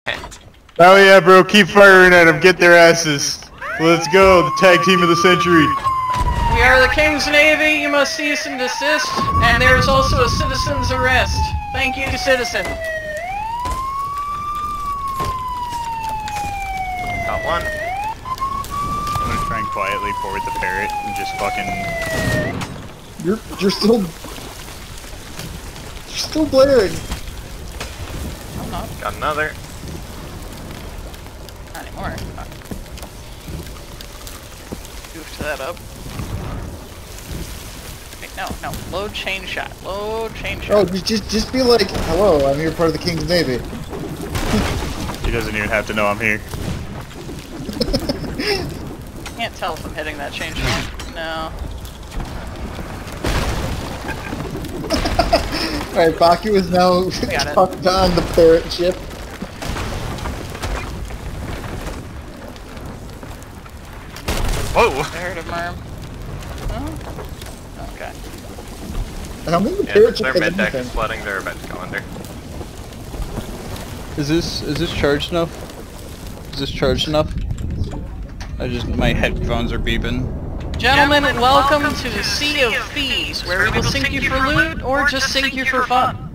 Oh yeah, bro, keep firing at them, get their asses. Let's go, the tag team of the century. We are the King's Navy, you must cease and desist, and there is also a citizen's arrest. Thank you, citizen. Got one. I'm gonna try and quietly forward the parrot and just fucking... You're still blaring. I'm not. Got another. Not anymore. Goofed that up. Wait, no. Load chain shot. Load chain shot. Oh, just be like, hello, I'm here part of the King's Navy. He doesn't even have to know I'm here. Can't tell if I'm hitting that chain shot. No. Alright, Baki was now tucked on the parrot ship. Whoa! I heard a murm. Oh? Okay. I don't think the Yeah, parrot ship their has mid deck anything. is flooding, they're about to go under. Is this charged enough? Is this charged enough? My headphones are beeping. Gentlemen, welcome to the Sea of Thieves, where we will sink you for loot or just sink you for fun.